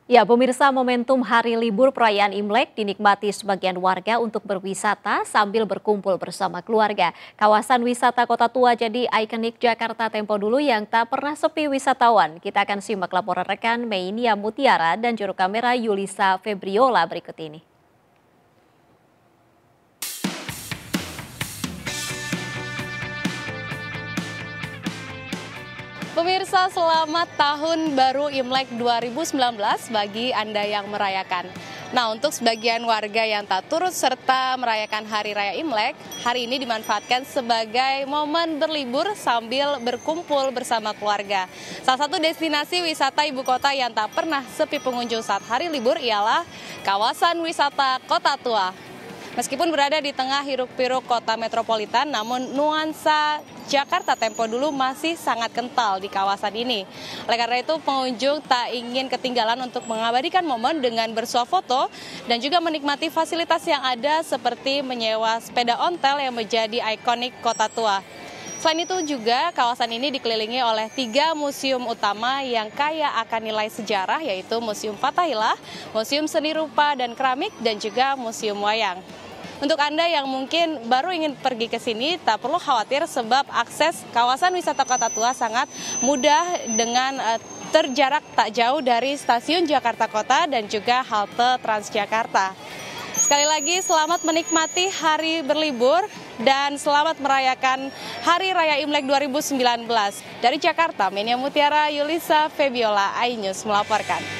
Ya, pemirsa, momentum hari libur perayaan Imlek dinikmati sebagian warga untuk berwisata sambil berkumpul bersama keluarga. Kawasan wisata Kota Tua jadi ikonik Jakarta tempo dulu yang tak pernah sepi wisatawan. Kita akan simak laporan rekan Meinia Mutiara dan juru kamera Yulisa Febriola berikut ini. Pemirsa, selamat Tahun Baru Imlek 2019 bagi Anda yang merayakan. Nah, untuk sebagian warga yang tak turut serta merayakan Hari Raya Imlek, hari ini dimanfaatkan sebagai momen berlibur sambil berkumpul bersama keluarga. Salah satu destinasi wisata ibu kota yang tak pernah sepi pengunjung saat hari libur ialah kawasan wisata Kota Tua. Meskipun berada di tengah hiruk-pikuk kota metropolitan, namun nuansa Jakarta tempo dulu masih sangat kental di kawasan ini. Oleh karena itu, pengunjung tak ingin ketinggalan untuk mengabadikan momen dengan bersuah foto dan juga menikmati fasilitas yang ada seperti menyewa sepeda ontel yang menjadi ikonik Kota Tua. Selain itu juga kawasan ini dikelilingi oleh 3 museum utama yang kaya akan nilai sejarah, yaitu Museum Fathahillah, Museum Seni Rupa dan Keramik, dan juga Museum Wayang. Untuk Anda yang mungkin baru ingin pergi ke sini, tak perlu khawatir sebab akses kawasan wisata Kota Tua sangat mudah dengan terjarak tak jauh dari Stasiun Jakarta Kota dan juga halte Transjakarta. Sekali lagi, selamat menikmati hari berlibur dan selamat merayakan Hari Raya Imlek 2019. Dari Jakarta, Meinia Mutiara, Yulisa Febriola, iNews melaporkan.